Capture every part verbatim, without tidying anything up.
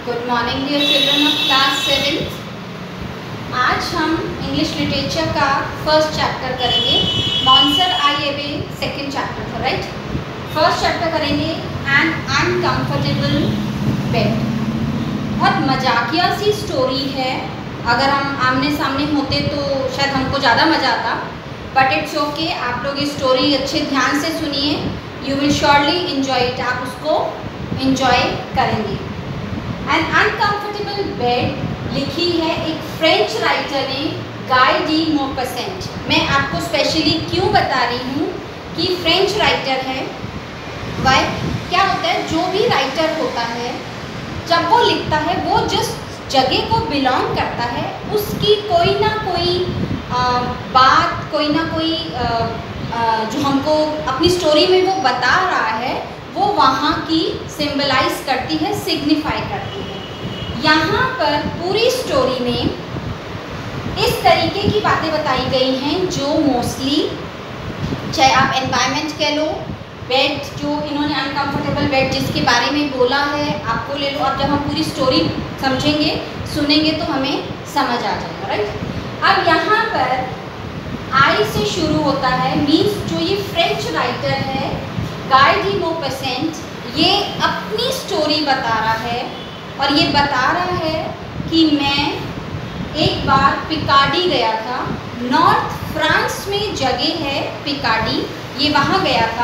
Good morning dear children of class seventh. आज हम English literature का फर्स्ट चैप्टर करेंगे। मॉन्सर आई एवे सेकेंड चैप्टर था, राइट। फर्स्ट चैप्टर करेंगे एन अनकम्फर्टेबल बेड। बहुत मजाकिया सी स्टोरी है। अगर हम आमने सामने होते तो शायद हमको ज़्यादा मज़ा आता, बट इट्स ओके। आप लोग ये स्टोरी अच्छे ध्यान से सुनिए, you will surely enjoy it. आप उसको इन्जॉय करेंगे। एन अनकम्फर्टेबल बेड लिखी है एक फ्रेंच राइटर ने, गाय डी मॉपसेंट। मैं आपको स्पेशली क्यों बता रही हूँ कि फ्रेंच राइटर है। वाई क्या होता है, जो भी राइटर होता है जब वो लिखता है वो जिस जगह को बिलोंग करता है उसकी कोई ना कोई आ, बात, कोई ना कोई आ, आ, जो हमको अपनी स्टोरी में वो बता रहा है वो वहाँ की सिंबलाइज करती है, सिग्निफाई करती है। यहाँ पर पूरी स्टोरी में इस तरीके की बातें बताई गई हैं जो मोस्टली, चाहे आप एनवायरनमेंट कह लो, बेड जो इन्होंने अनकम्फर्टेबल बेड जिसके बारे में बोला है आपको ले लो। अब जब हम पूरी स्टोरी समझेंगे, सुनेंगे तो हमें समझ आ जाएगा, राइट। अब यहाँ पर आई से शुरू होता है, मीन्स जो ये फ्रेंच राइटर है गाय डी मॉपसेंट, ये अपनी स्टोरी बता रहा है और ये बता रहा है कि मैं एक बार पिकार्डी गया था। नॉर्थ फ्रांस में जगह है पिकार्डी, ये वहाँ गया था।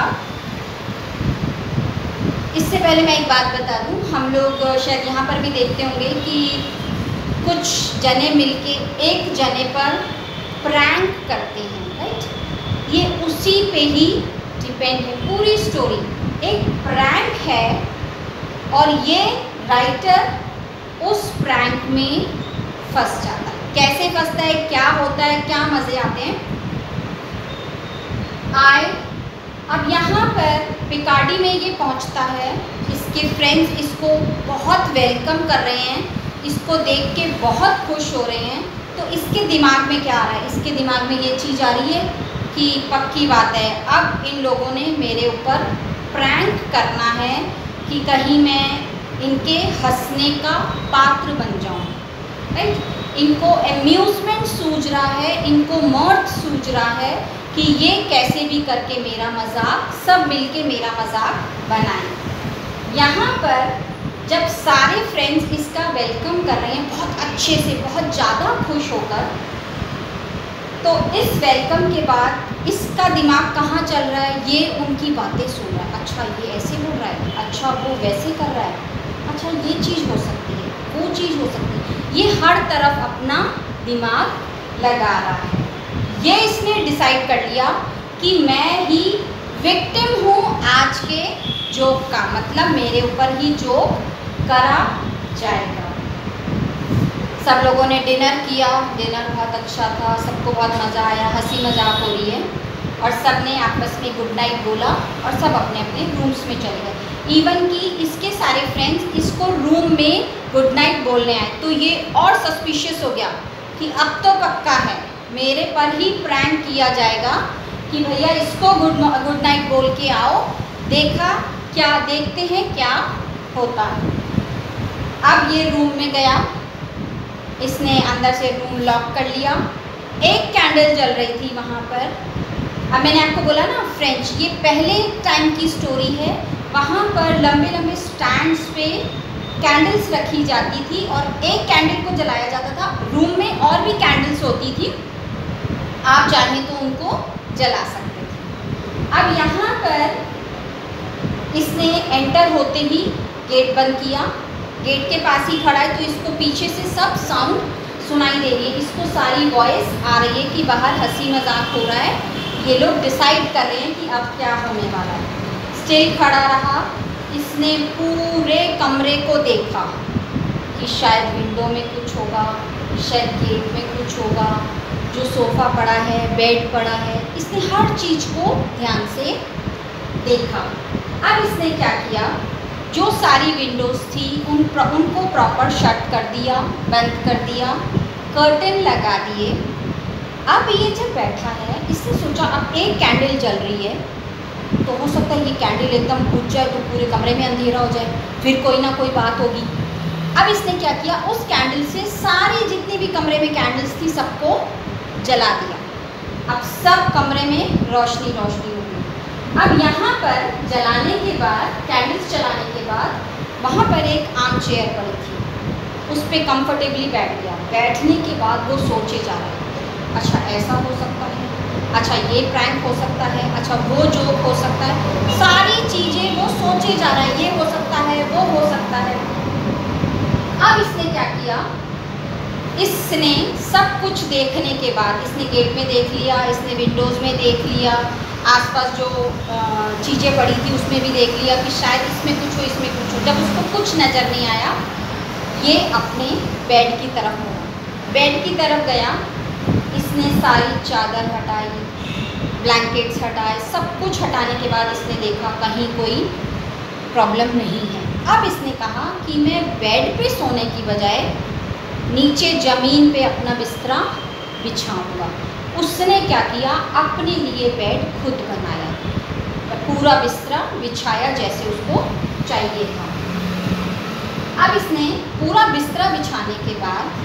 इससे पहले मैं एक बात बता दूँ, हम लोग शायद यहाँ पर भी देखते होंगे कि कुछ जने मिलके एक जने पर प्रैंक करते हैं, राइट। ये उसी पे ही डिपेंड है पूरी स्टोरी। एक प्रैंक है और ये राइटर उस प्रैंक में फंस जाता है। कैसे फंसता है, क्या होता है, क्या मज़े आते हैं, आए। अब यहाँ पर पिकार्डी में ये पहुँचता है, इसके फ्रेंड्स इसको बहुत वेलकम कर रहे हैं, इसको देख के बहुत खुश हो रहे हैं। तो इसके दिमाग में क्या आ रहा है, इसके दिमाग में ये चीज़ आ रही है कि पक्की बात है, अब इन लोगों ने मेरे ऊपर प्रैंक करना है कि कहीं मैं इनके हंसने का पात्र बन जाऊं, राइट। इनको एम्यूज़मेंट सूझ रहा है, इनको मौत सूझ रहा है कि ये कैसे भी करके मेरा मजाक, सब मिलके मेरा मजाक बनाएं। यहाँ पर जब सारे फ्रेंड्स इसका वेलकम कर रहे हैं बहुत अच्छे से, बहुत ज़्यादा खुश होकर, तो इस वेलकम के बाद इसका दिमाग कहाँ चल रहा है, ये उनकी बातें सुन रहा है। अच्छा ये ऐसे बोल रहा है, अच्छा वो वैसे कर रहा है, अच्छा ये चीज़ हो सकती है, वो चीज़ हो सकती है। ये हर तरफ अपना दिमाग लगा रहा है। ये इसने डिसाइड कर लिया कि मैं ही विक्टिम हूँ आज के जोक का, मतलब मेरे ऊपर ही जोक करा जाएगा। सब लोगों ने डिनर किया, डिनर बहुत अच्छा था, सबको बहुत मज़ा आया, हंसी मजाक हो रही है और सब ने आपस में गुड नाइट बोला और सब अपने अपने रूम्स में चले गए। इवन कि इसके सारे फ्रेंड्स इसको रूम में गुड नाइट बोलने आए, तो ये और सस्पिशियस हो गया कि अब तो पक्का है मेरे पर ही प्रैंक किया जाएगा कि भैया इसको गुड गुड नाइट बोल के आओ। देखा क्या, देखते हैं क्या होता है। अब ये रूम में गया, इसने अंदर से रूम लॉक कर लिया। एक कैंडल जल रही थी वहाँ पर। अब मैंने आपको बोला ना फ्रेंच, ये पहले टाइम की स्टोरी है। वहाँ पर लंबे लंबे स्टैंड्स पे कैंडल्स रखी जाती थी और एक कैंडल को जलाया जाता था। रूम में और भी कैंडल्स होती थी, आप चाहें तो उनको जला सकते थे। अब यहाँ पर इसने एंटर होते ही गेट बंद किया, गेट के पास ही खड़ा है, तो इसको पीछे से सब साउंड सुनाई दे रही है, इसको सारी वॉइस आ रही है कि बाहर हंसी मजाक हो रहा है। ये लोग डिसाइड कर रहे हैं कि अब क्या होने वाला है। स्टिल खड़ा रहा, इसने पूरे कमरे को देखा कि शायद विंडो में कुछ होगा, शायद गेट में कुछ होगा, जो सोफ़ा पड़ा है, बेड पड़ा है, इसने हर चीज़ को ध्यान से देखा। अब इसने क्या किया, जो सारी विंडोज़ थी उन उनको प्रॉपर शट कर दिया, बंद कर दिया, कर्टन लगा दिए। अब ये जब बैठा है, इसने सोचा अब एक कैंडल जल रही है तो हो सकता है ये कैंडल एकदम बुझ जाए तो पूरे कमरे में अंधेरा हो जाए, फिर कोई ना कोई बात होगी। अब इसने क्या किया, उस कैंडल से सारी जितनी भी कमरे में कैंडल्स थी सबको जला दिया। अब सब कमरे में रोशनी रोशनी हो गई। अब यहाँ पर जलाने के बाद, कैंडल्स जलाने के बाद वहाँ पर एक आर्म चेयर पड़ी थी, उस पर कंफर्टेबली बैठ गया। बैठने के बाद वो सोचे जा रहा है, अच्छा ऐसा हो सकता है, अच्छा ये प्रैंक हो सकता है, अच्छा वो जोक हो सकता है, सारी चीज़ें वो सोचे जा रहा है, ये हो सकता है, वो हो सकता है। अब इसने क्या किया, इसने सब कुछ देखने के बाद, इसने गेट में देख लिया, इसने विंडोज़ में देख लिया, आसपास जो चीज़ें पड़ी थी उसमें भी देख लिया कि शायद इसमें कुछ हो, इसमें कुछ हो। जब उसको कुछ नज़र नहीं आया, ये अपने बेड की तरफ मुड़ा। बेड की तरफ गया, इसने सारी चादर हटाई, ब्लैंकेट्स हटाए, सब कुछ हटाने के बाद इसने देखा कहीं कोई प्रॉब्लम नहीं है। अब इसने कहा कि मैं बेड पे सोने की बजाय नीचे ज़मीन पे अपना बिस्तरा बिछाऊंगा। उसने क्या किया, अपने लिए बेड खुद बनाया, पूरा बिस्तरा बिछाया जैसे उसको चाहिए था। अब इसने पूरा बिस्तरा बिछाने के बाद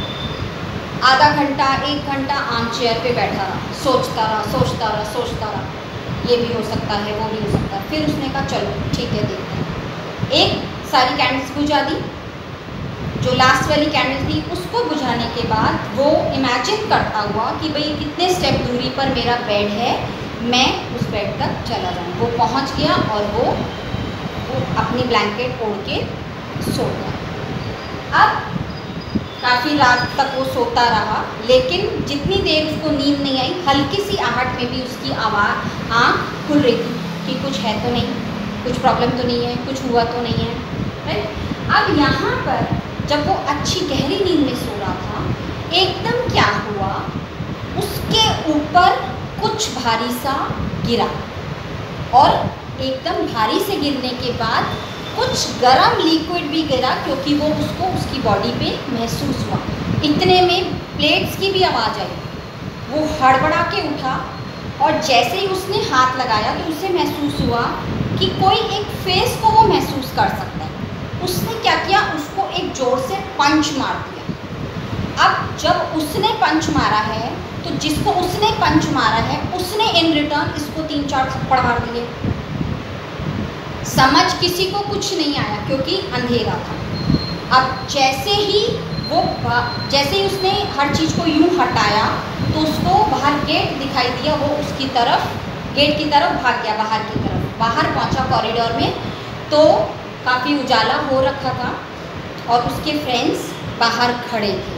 आधा घंटा एक घंटा आर्म चेयर पे बैठा रहा, सोचता रहा सोचता रहा सोचता रहा ये भी हो सकता है, वो भी हो सकता है। फिर उसने कहा चलो ठीक है देखते हैं। एक सारी कैंडल्स बुझा दी, जो लास्ट वाली कैंडल थी उसको बुझाने के बाद वो इमेजिन करता हुआ कि भाई कितने स्टेप दूरी पर मेरा बेड है, मैं उस बेड तक चला जाऊँ। वो पहुँच गया और वो, वो अपनी ब्लैंकेट ओढ़ के सो गया। अब काफ़ी रात तक वो सोता रहा, लेकिन जितनी देर उसको नींद नहीं आई, हल्की सी आहट में भी उसकी आवाज़ आँख खुल रही थी कि कुछ है तो नहीं, कुछ प्रॉब्लम तो नहीं है, कुछ हुआ तो नहीं है, राइट। अब यहाँ पर जब वो अच्छी गहरी नींद में सो रहा था, एकदम क्या हुआ, उसके ऊपर कुछ भारी सा गिरा और एकदम भारी से गिरने के बाद कुछ गर्म लिक्विड भी गिरा, क्योंकि वो उसको उसकी बॉडी पे महसूस हुआ। इतने में प्लेट्स की भी आवाज़ आई, वो हड़बड़ा के उठा और जैसे ही उसने हाथ लगाया तो उसे महसूस हुआ कि कोई एक फेस को वो महसूस कर सकता है। उसने क्या किया, उसको एक जोर से पंच मार दिया। अब जब उसने पंच मारा है तो जिसको उसने पंच मारा है उसने इन रिटर्न इसको तीन चार थप्पड़ मार दिए। समझ किसी को कुछ नहीं आया क्योंकि अंधेरा था। अब जैसे ही वो जैसे ही उसने हर चीज़ को यूं हटाया तो उसको बाहर गेट दिखाई दिया, वो उसकी तरफ, गेट की तरफ भाग गया, बाहर की तरफ। बाहर पहुंचा कॉरिडोर में तो काफ़ी उजाला हो रखा था और उसके फ्रेंड्स बाहर खड़े थे।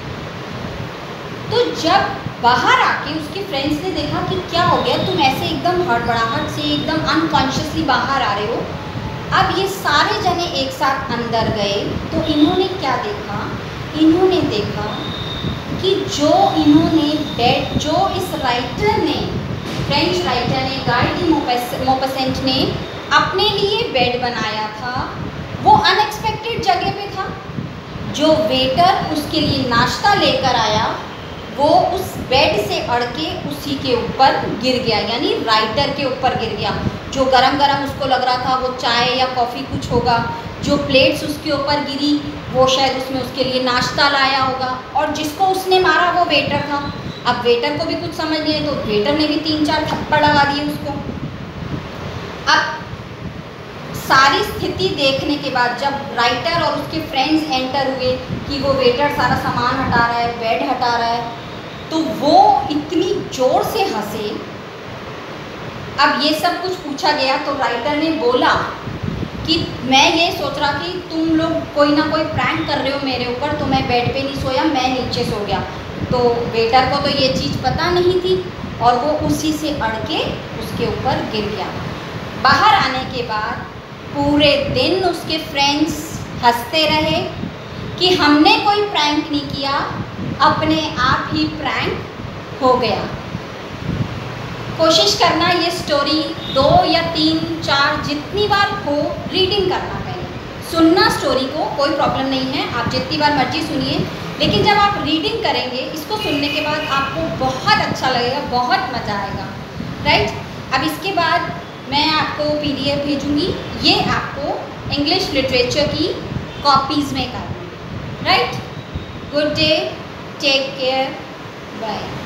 तो जब बाहर आके उसके फ्रेंड्स ने देखा कि क्या हो गया, तुम ऐसे एकदम हड़बड़ाहट से एकदम अनकॉन्शियसली बाहर आ रहे हो। अब ये सारे जने एक साथ अंदर गए तो इन्होंने क्या देखा, इन्होंने देखा कि जो इन्होंने बेड, जो इस राइटर ने, फ्रेंच राइटर ने, गाय डी मॉपेसेंट ने अपने लिए बेड बनाया था, वो अनएक्सपेक्टेड जगह पे था। जो वेटर उसके लिए नाश्ता लेकर आया वो उस बेड से अड़ के उसी के ऊपर गिर गया, यानी राइटर के ऊपर गिर गया। जो गरम गरम उसको लग रहा था वो चाय या कॉफ़ी कुछ होगा, जो प्लेट्स उसके ऊपर गिरी वो शायद उसमें उसके लिए नाश्ता लाया होगा, और जिसको उसने मारा वो वेटर था। अब वेटर को भी कुछ समझ नहीं है तो वेटर ने भी तीन चार थप्पड़ लगा दिए उसको। अब सारी स्थिति देखने के बाद जब राइटर और उसके फ्रेंड्स एंटर हुए कि वो वेटर सारा सामान हटा रहा है, बेड हटा रहा है, तो वो इतनी ज़ोर से हंसे। अब ये सब कुछ पूछा गया तो राइटर ने बोला कि मैं ये सोच रहा कि तुम लोग कोई ना कोई प्रैंक कर रहे हो मेरे ऊपर, तो मैं बेड पे नहीं सोया, मैं नीचे सो गया। तो वेटर को तो ये चीज़ पता नहीं थी और वो उसी से अड़ के उसके ऊपर गिर गया। बाहर आने के बाद पूरे दिन उसके फ्रेंड्स हंसते रहे कि हमने कोई प्रैंक नहीं किया, अपने आप ही प्रैंक हो गया। कोशिश करना ये स्टोरी दो या तीन चार जितनी बार हो रीडिंग करना, पहले सुनना स्टोरी को, कोई प्रॉब्लम नहीं है, आप जितनी बार मर्जी सुनिए, लेकिन जब आप रीडिंग करेंगे इसको सुनने के बाद आपको बहुत अच्छा लगेगा, बहुत मज़ा आएगा, राइट। अब इसके बाद मैं आपको पीडीएफ भेजूंगी, ये आपको इंग्लिश लिटरेचर की कॉपीज़ में करना। Right, good day, take care, bye.